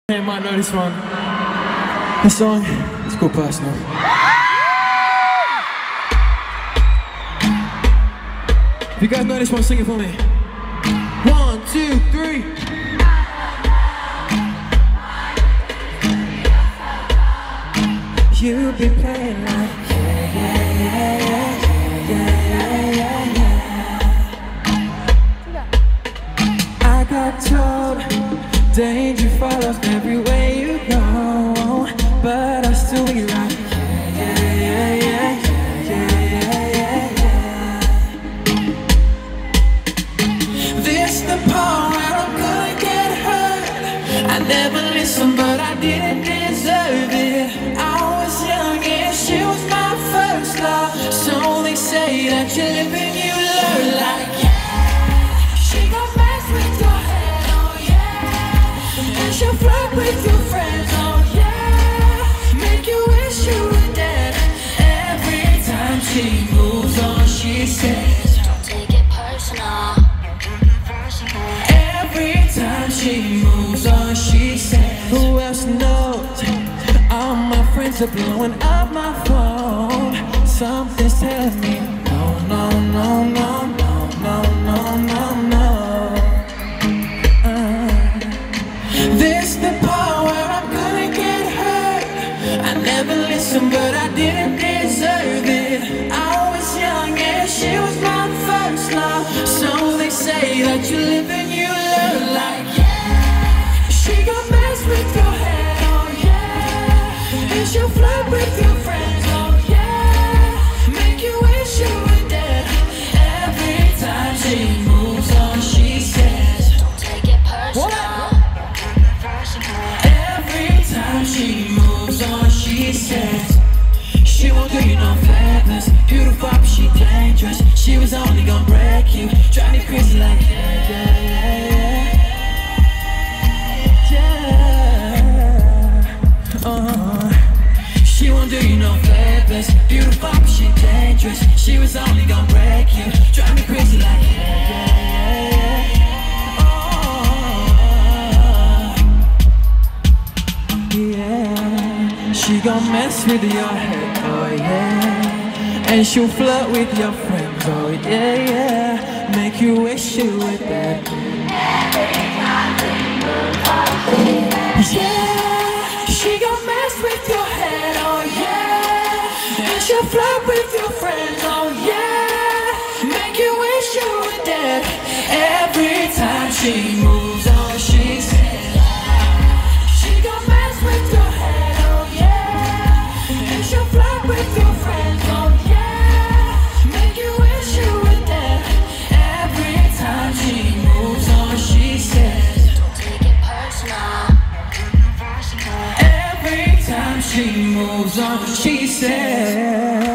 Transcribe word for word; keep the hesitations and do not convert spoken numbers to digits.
You might know this one. This song is called Personal. If you guys know this one, sing it for me. One, two, three. You be playing like yeah, yeah, yeah, yeah, yeah, yeah, yeah. I got told danger follows everywhere you go, but I still be right. Yeah, yeah, yeah, yeah, yeah, yeah. This the part where I'm gonna get hurt. I never listened, but I didn't deserve it. I was young and she was my first love, so they say that you live and you learn. Like yeah, she gon' mess with your head, oh yeah, and she'll flirt with your friends, oh yeah, make you wish you were dead. Every time she moves on, she says, don't take it personal. every time she moves on, she says, who else knows? All my friends are blowing up my phone. Something's telling me no, no, no, no, no, no, no, no, no. uh, This the part where I'm gonna get hurt. I never listened, but I didn't deserve it. I was young and she was my first love, so they say that you live and you learn. Like yeah, she gon' mess with your head, oh yeah, and she'll flirt with your friends, oh yeah, make you wish you were dead. Every time she moves on, she says, Don't take it personal. every time she moves on, she says, she won't do you no favors. Beautiful, but she dangerous. She was only gonna break you, drive me crazy like yeah, yeah, yeah, yeah. Uh-huh. She won't do you no favors. Beautiful, but she dangerous. She was only gonna break you, drive me crazy like yeah, yeah, yeah. Oh, yeah. She gon' mess with your head, oh yeah, and she'll flirt with your friends, oh yeah, yeah, make you wish you were dead. Yeah, she gon' mess with your head, oh yeah, and she'll flirt with your friends, oh yeah, make you wish you were dead. Every time she moves on, she says, she gon' mess with your head, oh yeah, and she'll flirt with your friends, oh yeah, make you wish you were dead. Every time she moves on, she says, Don't take it personal. every time she moves on, she says.